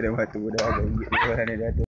ada batu dah. Ada gigit dia dah tu.